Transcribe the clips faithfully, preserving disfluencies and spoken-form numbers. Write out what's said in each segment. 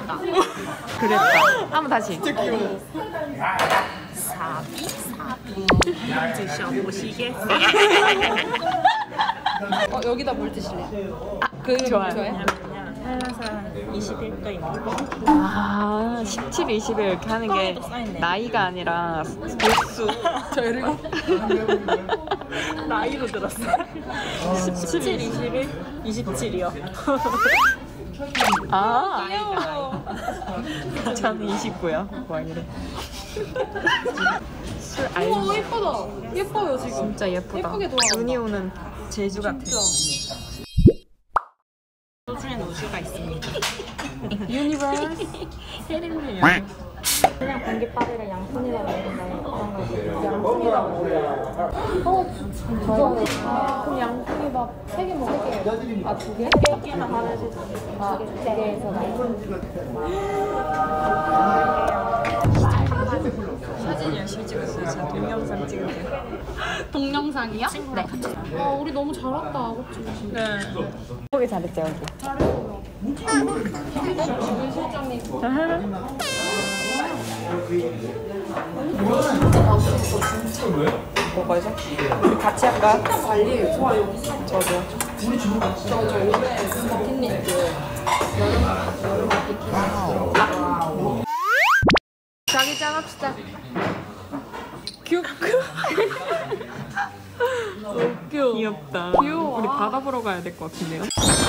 그랬다. 그랬다. 한번 다시. 진짜 귀여워. 사비 사비 드셔보시겠어요? 어, 여기다 물 드실래요? 아, 그 좋아요. 좋아요? 한라산 이십일 도입니다. 아, 십칠, 이십일 이렇게 하는 게 나이가 아니라 보수. 저희를 나이로 들었어요. 십칠, 이십일, 이십칠이요. 아, 귀여워. 저는 이십구요. 뭐 이래. 술 오, 알지? 예쁘다. 예뻐요, 지금. 진짜 예쁘다. 예쁘게 돌아간다. 눈이 오는 제주 같아. 소주에는 우주가 있습니다. 유니버스. 혜림이요. 그냥 공깃밥이랑 양푼이라고 했는데 그런 거 양푼이라고 먹어요. 어, 진짜? 그럼 양푼이밥 세 개 먹을게요. 아, 두 개? 세 개나 하나씩. 아, 두 개에서 사진 열심히 찍었어요. 저 동영상 찍을게요. 동영상이요? 네. 아, 우리 너무 잘 왔다, 그치? 네. 보기 잘했죠, 여기. 지금 실장님. 먹어야죠. 우리 같이 할까? 관리해요. 저도요. 저저 올해 버킷리스트 여름 여름 버킷리스트. 자기 짠 합시다. 귀엽. 웃겨. 귀엽다. 귀여워. 우리 바다 보러 가야 될 것 같은데요?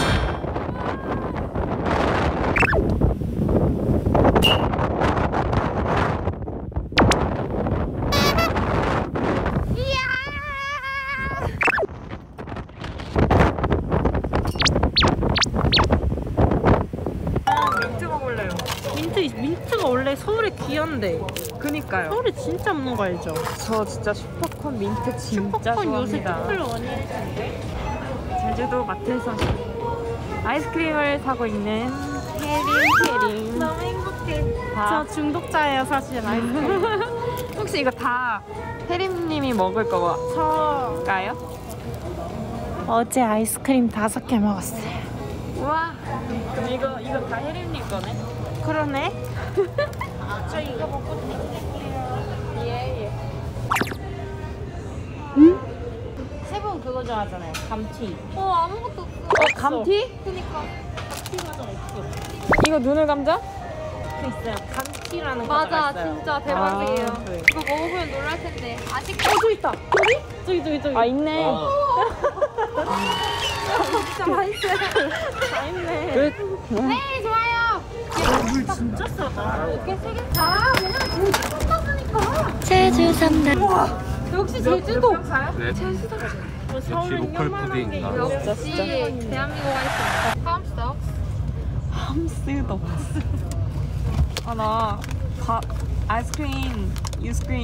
민트 먹을래요. 민트, 민트가 원래 서울에 귀한데. 그니까요. 서울에 진짜 없는 거 알죠? 저 진짜 슈퍼콘 민트 진짜 슈퍼콘 요새 좋아합니다. 특별 원일 텐데. 제주도 마트에서 아이스크림을 사고 있는 혜린 혜린. 너무 행복해. 다. 저 중독자예요, 사실 아이스크림. 혹시 이거 다 혜린님이 먹을 거가요? 어제 아이스크림 다섯 개 먹었어요. 우와. 그럼 이거 이거 다 혜린님 거네? 그러네. 저 이거 먹고 드릴게요. 예 예. 세 분 그거 좋아하잖아요. 감튀. 어 아무것도 없어. 어 감튀? 그니까. 감튀가 없어. 이거 눈을 감자? 그 있어요. 감튀라는 거 맞아, 있어요. 진짜 대박이에요. 아, 그래. 이거 먹어보면 놀랄 텐데 아직도 저기 있다. 저기? 저기 저기 저기. 아 있네. 진짜 맛있어요. 다 있네. 끝. 네, 좋아요. 물 진짜 싸다. 이렇게 세 개 다 그냥 제주도 샀으니까. 제주 삼단. 역시 제주도. 네. 제주도. 서울은 로컬 푸딩인가? 역시 대한민국 아이스크림. 팜스떡. 함스도. 아나 아이스크림 유스크림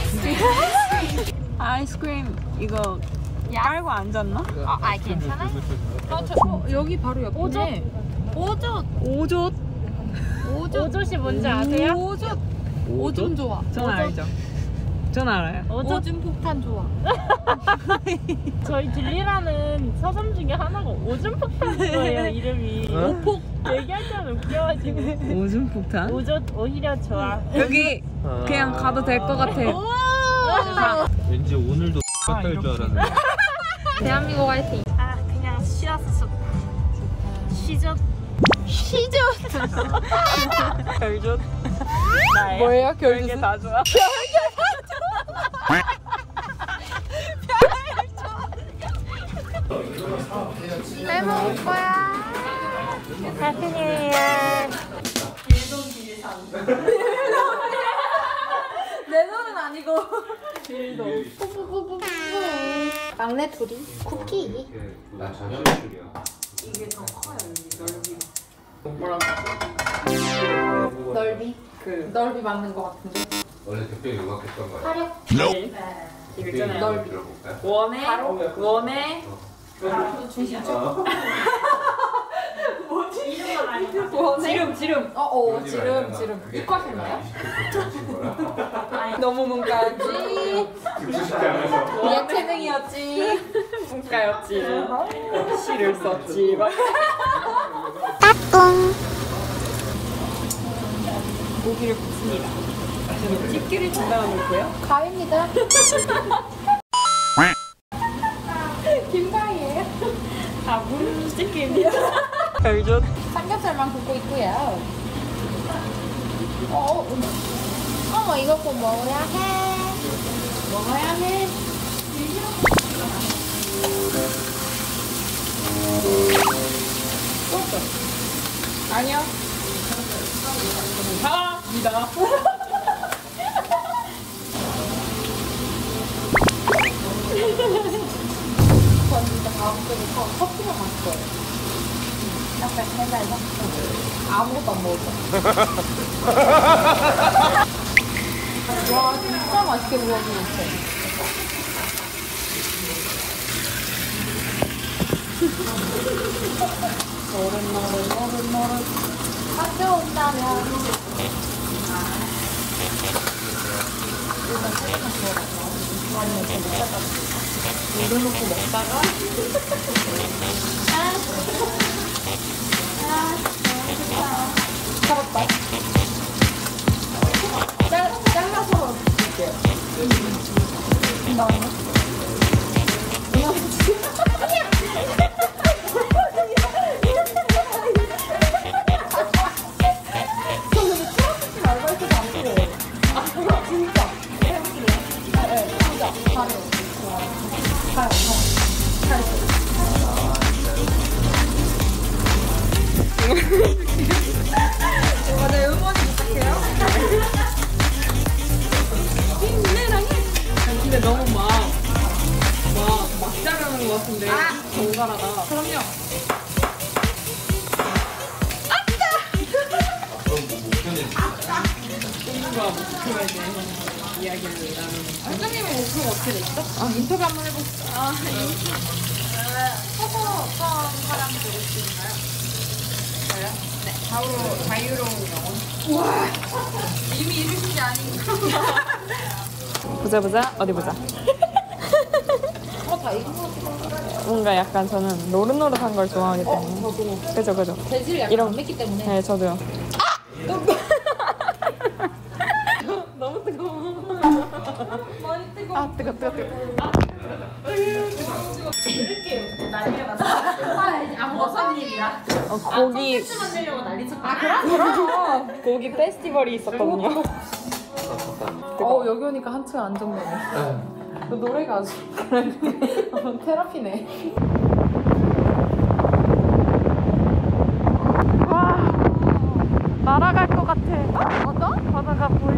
아이스크림 이거 깔고 앉았나? 아, 아 괜찮아요? 아, 저, 어, 여기 바로 옆이네. 오젓. 오젓. 오젓. 오젓이 뭔지 아세요? 오젓. 오줌 좋아. 전 알죠. 전 알아요. 오젓. 오줌 폭탄 좋아. 저희 딜리라는 서점 중에 하나가 오줌 폭탄이에요. 이름이. 오폭? 얘기할 때는 웃겨가지고. 오줌 폭탄? 오젓 오히려 좋아. 여기 그냥 가도 될 것 같아. 왠지 오늘도 깎을 줄 알았는데. 대한민국 화이팅. 아 그냥 쉬었어. 시젓. 시젓. 별젓. 나예요. 뭐예요? 별게 다 좋아. 잘 먹을 거야. 해피 뉴 이어. 내 돈은 아니고. 빌도. 뽀뽀뽀뽀뽀. 막내 둘이 쿠키. 나 저녁줄이야. 넓이. 그 넓이 맞는 거 같은데. 원래 그때 요각했던 거야. 화력. 이거 있잖아요. 넓이 들어볼까요? 원에 원에 지름 지름. 어, 어, 지름, 지름. 이과셨나요? 너무 문과였지. 예체능이었지. 문과였지. 시를 썼지. 고기를 굽습니다. 저는 집게를 준비하고 있고요. 가위입니다. 김가위예요. 아, 물 집게입니다. 별젓. 삼겹살만 굽고 있고요. 어, 어머 이거 꼭 먹어야 해. 먹어야 해. 아니요. 다입니다. 전 진짜 다음 주부터 커피가 맛있어요. 약간 해달라. 아무것도 안 먹었어. 와 진짜 맛있게 구워지고 있어. 노릇 노릇 노릇 노릇 가져온다면 일단 살짝 구워라. 아니면 좀 먹다가 물을 넣고 먹다가 아, 아, 너무 좋다. 잡았다. 잘, 잘라서 줄게요. 나오네. 맞아요. 응원이 부탁해요. 힘내랑해. 근데 너무 막, 막, 막 자르는 것 같은데. 정갈하다. 그럼요. 공부가 목표에 대해서 이야기를 나누는. 원장님의 목표가 어떻게 됐죠? 아, 인터뷰 한번 해보시죠. 아, 서서 어떤 사람 되고 싶은가요? 저요? 네, 바로 자유로운 영혼. 우와, 이미 이루신 게 아닌가? 보자 보자. 어디 보자. 어, 다 익은 거 같아. 뭔가 약간 저는 노릇노릇한 걸 좋아하기 때문에. 저도. 그죠 그죠. 재질이 약간 이런- 안 맵기 때문에. 네, 저도요. 너무 뜨거워. 많이 뜨거워. 아, 뜨거 뜨거 뜨거. 아, 무슨 일이야? 어, 고기 만들려고 난리 쳤다. 아, 그럼 고기 페스티벌이 있었거든요. 어, 여기 오니까 한층 안정되네. 너 노래가 아주 어, 테라피네. 와, 날아갈 것 같아. 어떤? 바다가 보여.